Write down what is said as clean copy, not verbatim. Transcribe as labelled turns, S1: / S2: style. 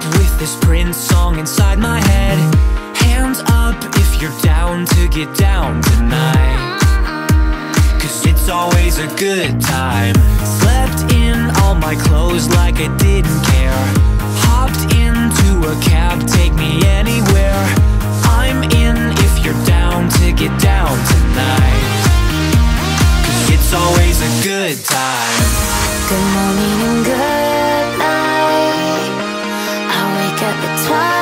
S1: with this Prince song inside my head. Hands up if you're down to get down tonight, 'cause it's always a good time. Slept in all my clothes like I didn't care. Hopped into a cab, take me anywhere. I'm in if you're down to get down tonight, 'cause it's always a good time.
S2: Good morning and good night. I wake up at twilight.